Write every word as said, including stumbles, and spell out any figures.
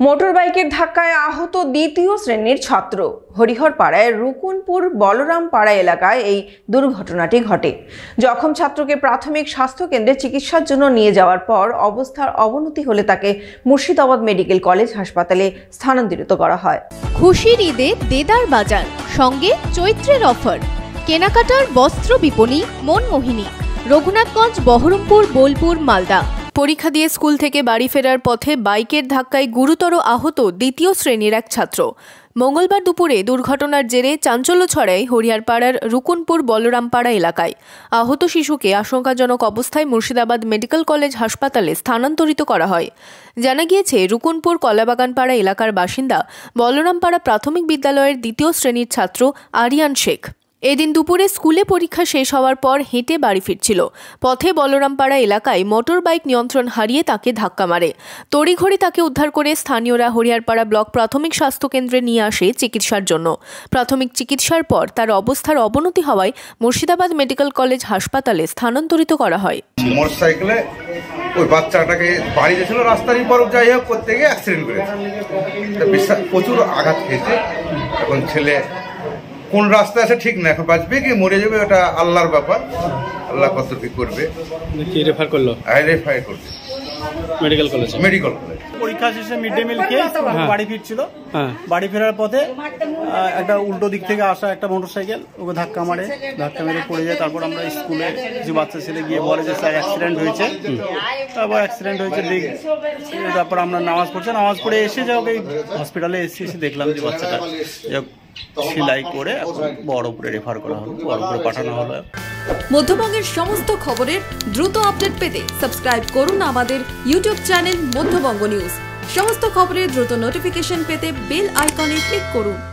মোটরবাইকের ধাক্কায় আহত দ্বিতীয় শ্রেণীর ছাত্র। হরিহরপাড়ায় রুকুনপুর বলরামপাড়া এলাকায় এই দুর্ঘটনাটি ঘটে। জখম ছাত্রকে প্রাথমিক স্বাস্থ্য কেন্দ্রে চিকিৎসার জন্য নিয়ে যাওয়ার পর অবস্থার অবনতি হলে তাকে মুর্শিদাবাদ মেডিকেল কলেজ হাসপাতালে স্থানান্তরিত করা হয়। খুশির ঈদে দেদার বাজার, সঙ্গে চৈত্রের অফার, কেনাকাটার বস্ত্র বিপণী মনমোহিনী, রঘুনাথগঞ্জ, বহরমপুর, বোলপুর, মালদা। পরীক্ষা দিয়ে স্কুল থেকে বাড়ি ফেরার পথে বাইকের ধাক্কায় গুরুতর আহত দ্বিতীয় শ্রেণীর এক ছাত্র। মঙ্গলবার দুপুরে দুর্ঘটনার জেরে চাঞ্চল্য ছড়ায় হরিহরপাড়ার রুকুনপুর বলরামপাড়া এলাকায়। আহত শিশুকে আশঙ্কাজনক অবস্থায় মুর্শিদাবাদ মেডিকেল কলেজ হাসপাতালে স্থানান্তরিত করা হয়। জানা গিয়েছে, রুকুনপুর কলাবাগানপাড়া এলাকার বাসিন্দা বলরামপাড়া প্রাথমিক বিদ্যালয়ের দ্বিতীয় শ্রেণীর ছাত্র আরিয়ান শেখ এদিন দুপুরে স্কুলে পরীক্ষা শেষ হওয়ার পর হেঁটে বাড়ি ফিরছিল। পথে বলরামপাড়া এলাকায় মোটর বাইক নিয়ন্ত্রণ হারিয়ে তাকে ধাক্কা মারে। তড়িঘড়ি তাকে উদ্ধার করে স্থানীয়রা হরিহরপাড়া ব্লক প্রাথমিক স্বাস্থ্য কেন্দ্রে নিয়ে আসে চিকিৎসার জন্য। প্রাথমিক চিকিৎসার পর তার অবস্থার অবনতি হওয়ায় মুর্শিদাবাদ মেডিকেল কলেজ হাসপাতালে স্থানান্তরিত করা হয়। মোটরসাইকেলে ওই বাচ্চাটাকে বাড়ি যাচ্ছিল, রাস্তার পর যাই হোক করতে গিয়ে অ্যাক্সিডেন্ট করেছে। প্রচুর আঘাত খেয়েছে। এখন ছেলে কোন রাস্তায় আছে ঠিক না, এখন বাঁচবে কি মরে যাবে ওটা আল্লাহর ব্যাপার, আল্লাহ কত কি করবে। কি রেফার করলো? রেফার করবে মেডিকেল কলেজ। মেডিকেল কলেজ পরীক্ষা শেষে মিড ডে মিল খেয়ে বাড়ি ফিরছিল। বাড়ি ফেরার পথে একটা উল্টো দিক থেকে আসা একটা মোটরসাইকেল ওকে ধাক্কা মারে, ধাক্কা মেরে পড়ে যায়। তারপর আমরা স্কুলে যে বাচ্চা ছেলে গিয়ে বলে যে স্যার অ্যাক্সিডেন্ট হয়েছে। তারপর অ্যাক্সিডেন্ট হয়েছে দেখ, তারপর আমরা নামাজ পড়ছি, নামাজ পড়ে এসে যা ওকে হসপিটালে এসে এসে দেখলাম যে বাচ্চাটা সেলাই করে বড়পুরে রেফার করা হলো, বড়পুরে পাঠানো হলো। মধ্যবঙ্গের সমস্ত খবরের দ্রুত আপডেট পেতে সাবস্ক্রাইব করুন আমাদের ইউটিউব চ্যানেল মধ্যবঙ্গ নিউজ। সমস্ত খবরের দ্রুত নোটিফিকেশন পেতে বেল আইকনে ক্লিক করুন।